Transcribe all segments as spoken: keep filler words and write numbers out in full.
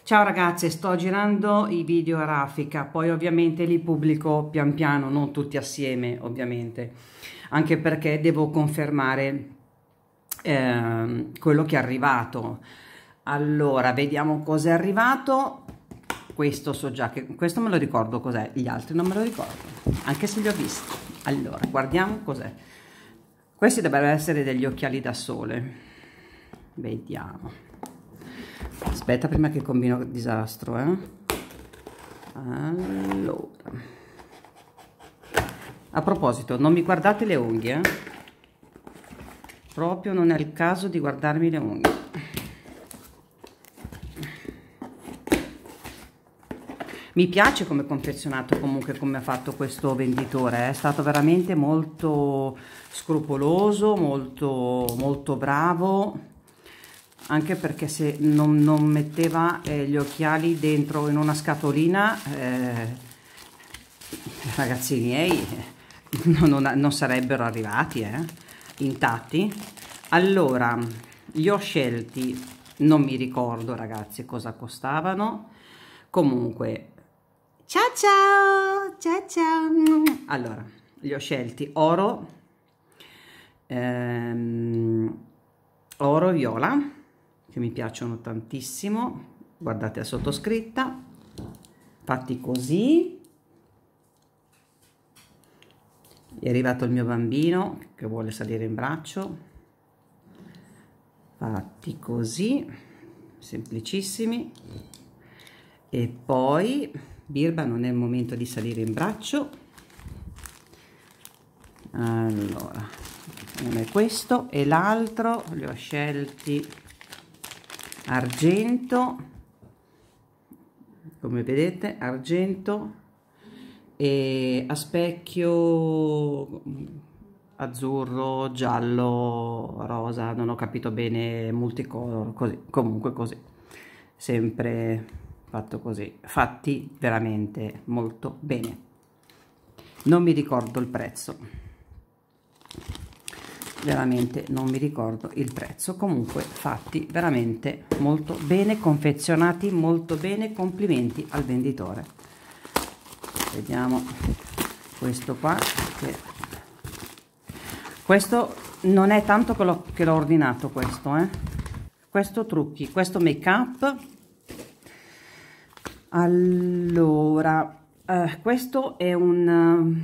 Ciao ragazze, sto girando i video a raffica, poi ovviamente li pubblico pian piano, non tutti assieme ovviamente, anche perché devo confermare ehm, quello che è arrivato. Allora, vediamo cos'è arrivato. Questo so già che, questo me lo ricordo cos'è, gli altri non me lo ricordo, anche se li ho visti. Allora, guardiamo cos'è. Questi dovrebbero essere degli occhiali da sole. Vediamo. Aspetta prima che combino disastro, eh. Allora. A proposito, non mi guardate le unghie, eh. Proprio non è il caso di guardarmi le unghie. Mi piace come confezionato, comunque come ha fatto questo venditore, è stato veramente molto scrupoloso, molto, molto bravo, anche perché se non, non metteva eh, gli occhiali dentro in una scatolina, eh, ragazzi miei, non, non, non sarebbero arrivati eh, intatti. Allora, li ho scelti, non mi ricordo ragazzi cosa costavano, comunque... Ciao ciao, ciao ciao. Allora, li ho scelti oro, ehm, oro viola, che mi piacciono tantissimo. Guardate la sottoscritta, fatti così. È arrivato il mio bambino che vuole salire in braccio, fatti così, semplicissimi. E poi... Birba, non è il momento di salire in braccio. Allora, uno è questo e l'altro li ho scelti argento, come vedete, argento e a specchio azzurro, giallo, rosa, non ho capito bene, multicolor, così, comunque così, sempre fatto così, fatti veramente molto bene. Non mi ricordo il prezzo, veramente non mi ricordo il prezzo, comunque fatti veramente molto bene, confezionati molto bene, complimenti al venditore. Vediamo questo qua, che... questo non è tanto che l'ho ordinato questo, eh. Questo trucchi, questo make up. Allora, eh, questo è un,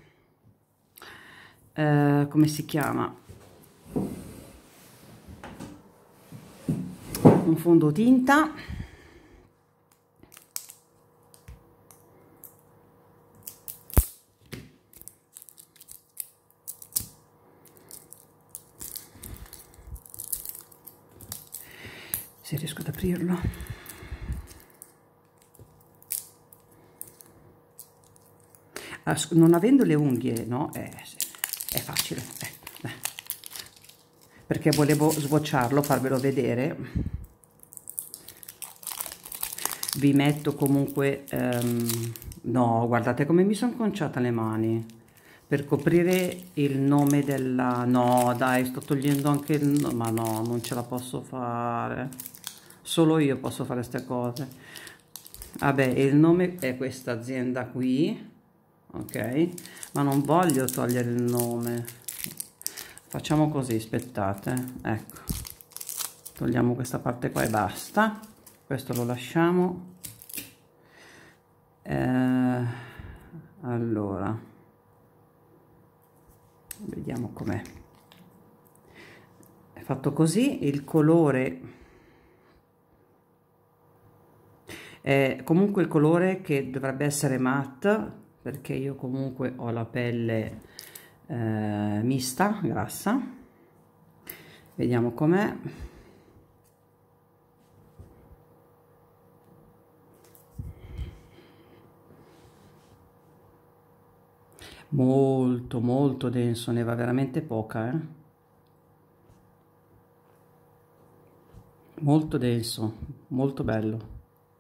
eh, come si chiama? Un fondotinta. Se riesco ad aprirlo. Non avendo le unghie, no, è, è facile, eh, eh. Perché volevo swatcharlo, farvelo vedere. Vi metto comunque, um, no, guardate come mi sono conciata le mani, per coprire il nome della, no dai, sto togliendo anche il, ma no, non ce la posso fare, solo io posso fare queste cose. Vabbè, il nome è questa azienda qui, ok, ma non voglio togliere il nome. Facciamo così, aspettate, ecco, togliamo questa parte qua e basta. Questo lo lasciamo. Eh, allora vediamo com'è. È fatto così, il colore è comunque il colore che dovrebbe essere matte, perché io comunque ho la pelle eh, mista, grassa. Vediamo com'è. Molto molto denso, ne va veramente poca, eh? Molto denso, molto bello.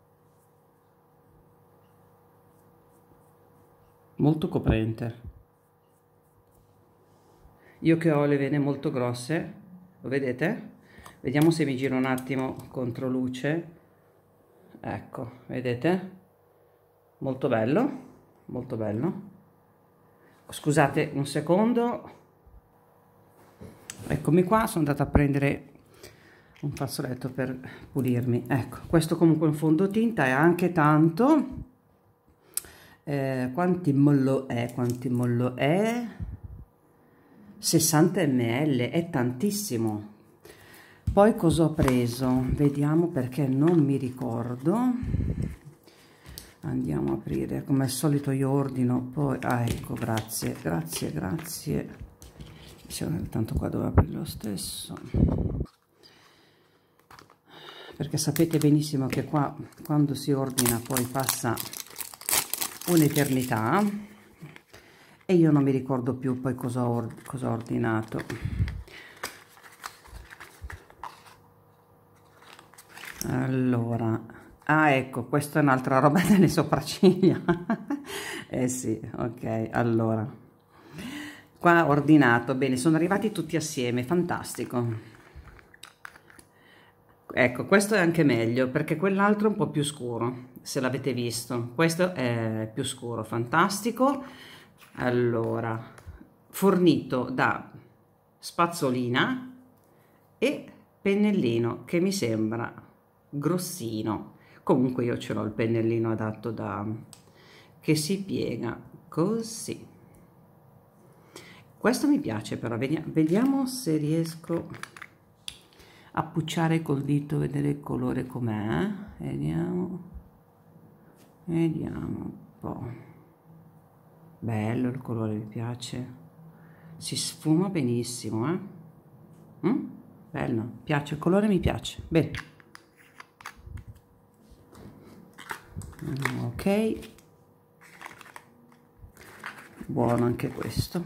Molto coprente. Io che ho le vene molto grosse, lo vedete? Vediamo se mi giro un attimo contro luce. ecco, vedete? Molto bello, molto bello. Scusate un secondo, eccomi qua, sono andata a prendere un fazzoletto per pulirmi. Ecco, questo comunque è un fondotinta, è anche tanto. Eh, quanti mollo è? Quanti mollo è? sessanta millilitri, è tantissimo. Poi cosa ho preso? Vediamo, perché non mi ricordo. Andiamo a aprire, come al solito io ordino, poi, ah ecco, grazie, grazie, grazie. Tanto qua devo aprire lo stesso. Perché sapete benissimo che qua, quando si ordina, poi passa un'eternità. E io non mi ricordo più poi cosa ho, cosa ho ordinato. Allora, ah ecco, questa è un'altra roba delle sopracciglia. Eh sì, ok, allora. Qua ho ordinato, bene, sono arrivati tutti assieme, fantastico. Ecco, questo è anche meglio, perché quell'altro è un po' più scuro, se l'avete visto. Questo è più scuro, fantastico. Allora, fornito da spazzolina e pennellino, che mi sembra grossino. Comunque io ce l'ho il pennellino adatto da che si piega così. Questo mi piace, però vediamo se riesco a pucciare col dito, vedere il colore com'è. Vediamo, vediamo un po'. Bello il colore, mi piace, si sfuma benissimo, eh? Mm? Bello, piace, il colore mi piace, bene. Ok, buono anche questo,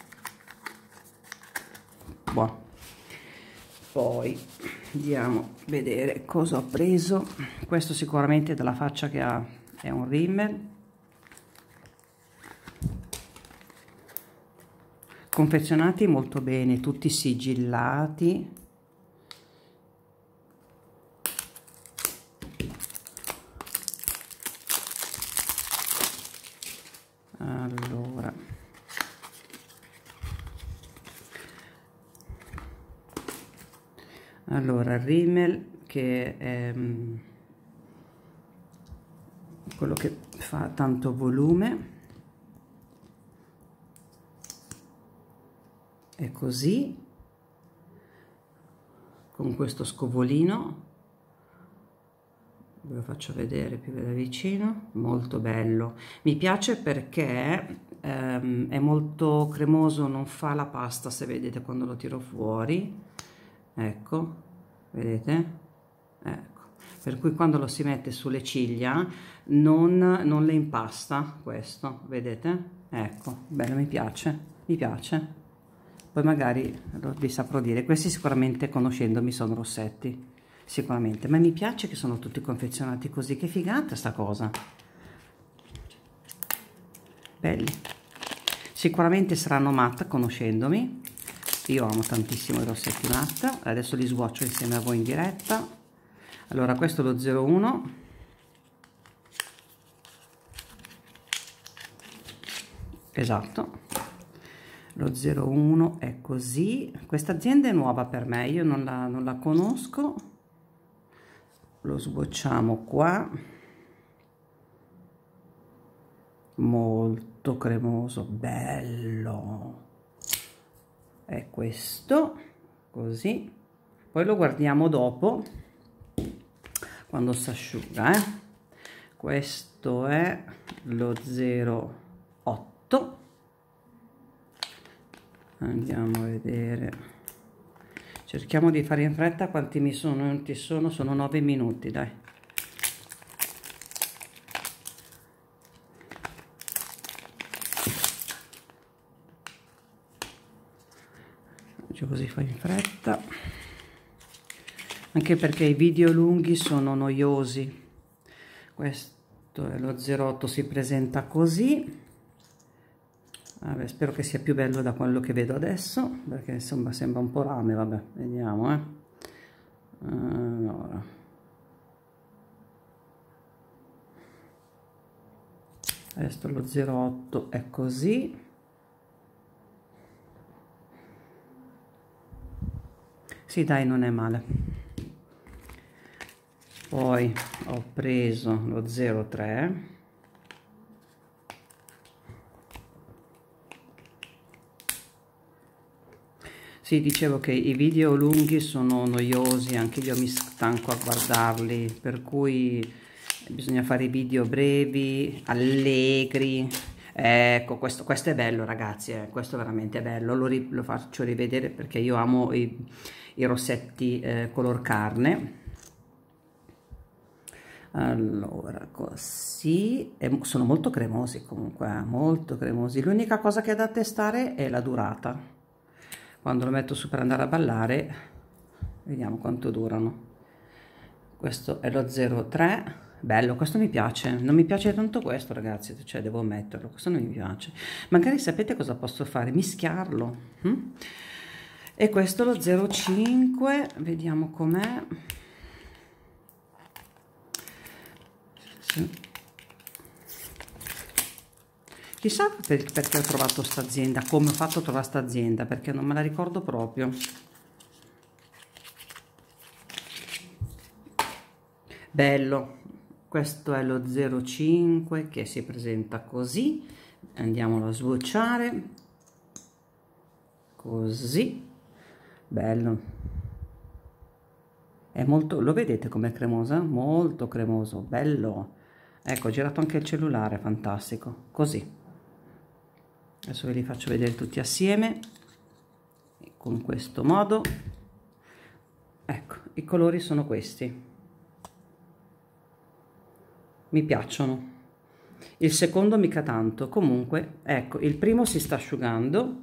buono. Poi andiamo a vedere cosa ho preso. Questo sicuramente dalla faccia che ha è un rímel, confezionati molto bene, tutti sigillati. Allora, allora il rímel, che è um, quello che fa tanto volume, è così, con questo scovolino. Ve lo faccio vedere più da vicino, molto bello, mi piace perché ehm, è molto cremoso, non fa la pasta, se vedete quando lo tiro fuori, ecco, vedete, ecco, per cui quando lo si mette sulle ciglia non, non le impasta questo, vedete, ecco, bello, mi piace, mi piace. Poi magari vi saprò dire, questi sicuramente conoscendomi sono rossetti, sicuramente, ma mi piace che sono tutti confezionati così, che figata sta cosa, belli. Sicuramente saranno matte conoscendomi, io amo tantissimo i rossetti matte. Adesso li swatcho insieme a voi in diretta. Allora, questo è lo zero uno, esatto, lo zero uno è così. Questa azienda è nuova per me, io non la, non la conosco. Lo sbocciamo qua, molto cremoso, bello, è questo, così. Poi lo guardiamo dopo, quando si asciuga, eh. Questo è lo zero otto, andiamo a vedere. Cerchiamo di fare in fretta, quanti mi sono, non ti sono, sono nove minuti, dai. Così fai in fretta, anche perché i video lunghi sono noiosi. Questo è lo zero otto, si presenta così. Vabbè, spero che sia più bello da quello che vedo adesso, perché insomma sembra un po' rame. Vabbè, vediamo, eh. Allora, Adesso lo zero otto è così, sì dai, non è male. Poi ho preso lo zero tre, sì, dicevo che i video lunghi sono noiosi, anche io mi stanco a guardarli, per cui bisogna fare i video brevi, allegri. Ecco, questo, questo è bello ragazzi, eh, questo è veramente bello, lo, ri, lo faccio rivedere perché io amo i, i rossetti eh, color carne. Allora, così, e sono molto cremosi comunque, eh, molto cremosi. L'unica cosa che è da testare è la durata. Quando lo metto su per andare a ballare, vediamo quanto durano. Questo è lo zero tre. Bello, questo mi piace, non mi piace tanto questo ragazzi, cioè devo metterlo, questo non mi piace. Magari sapete cosa posso fare? Mischiarlo. Hm? E questo lo zero cinque, vediamo com'è. Sì. Chissà per, perché ho trovato sta azienda, come ho fatto a trovare sta azienda, perché non me la ricordo proprio. Bello. Questo è lo zero cinque che si presenta così, andiamolo a sbocciare, così, bello, è molto, lo vedete com'è cremosa? Molto cremoso, bello, ecco, ho girato anche il cellulare, fantastico, così, adesso ve li faccio vedere tutti assieme, con questo modo, ecco, i colori sono questi. Mi piacciono, il secondo mica tanto, comunque ecco, il primo si sta asciugando,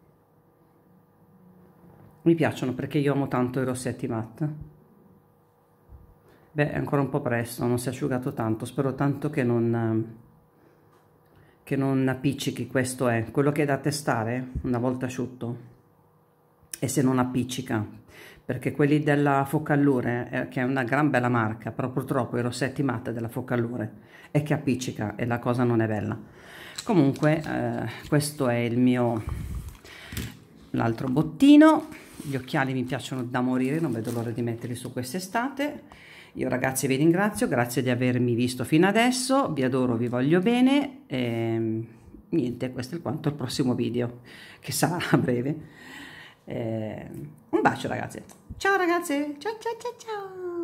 mi piacciono perché io amo tanto i rossetti matte. Beh, è ancora un po' presto, non si è asciugato tanto, spero tanto che non che non appiccichi. Questo è quello che è da testare una volta asciutto, e se non appiccica, perché quelli della Focallure, eh, che è una gran bella marca, però purtroppo i rossetti matte della Focallure è che appiccica e la cosa non è bella. Comunque eh, questo è il mio, l'altro bottino. Gli occhiali mi piacciono da morire, non vedo l'ora di metterli su quest'estate. Io ragazzi vi ringrazio, grazie di avermi visto fino adesso, vi adoro, vi voglio bene e niente, questo è quanto al prossimo video, che sarà a breve. Eh, un bacio ragazzi, ciao ragazzi, ciao ciao ciao ciao.